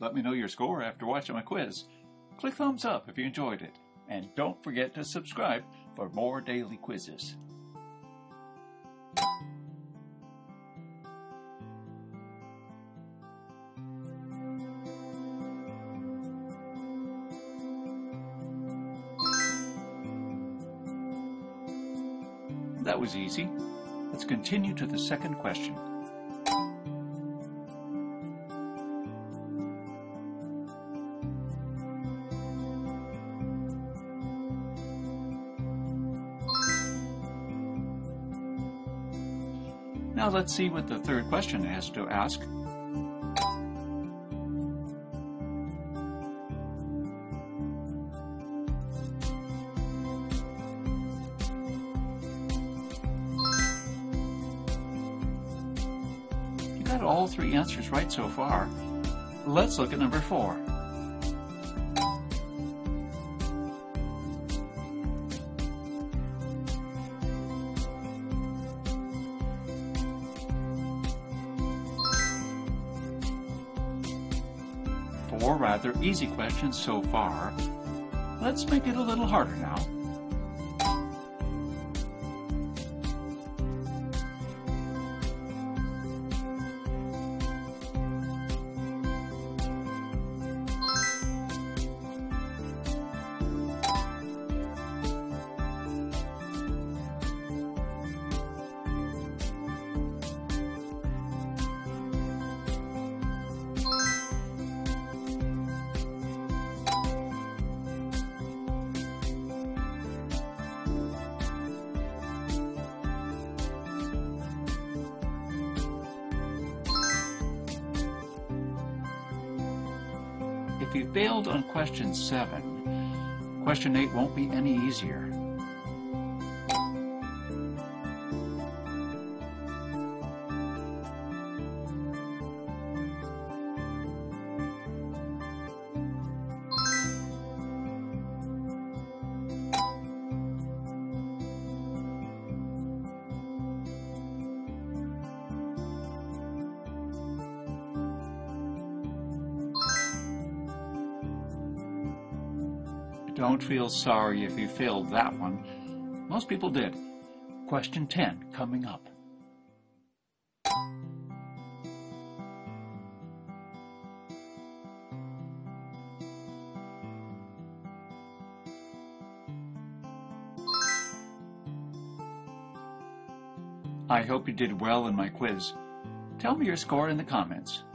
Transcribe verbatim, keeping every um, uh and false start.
Let me know your score after watching my quiz. Click thumbs up if you enjoyed it. And don't forget to subscribe for more daily quizzes. That was easy. Let's continue to the second question. Now let's see what the third question has to ask. You got all three answers right so far. Let's look at number four. Four rather easy questions so far. Let's make it a little harder now. If you failed on question seven, question eight won't be any easier. Don't feel sorry if you failed that one. Most people did. Question ten coming up. I hope you did well in my quiz. Tell me your score in the comments.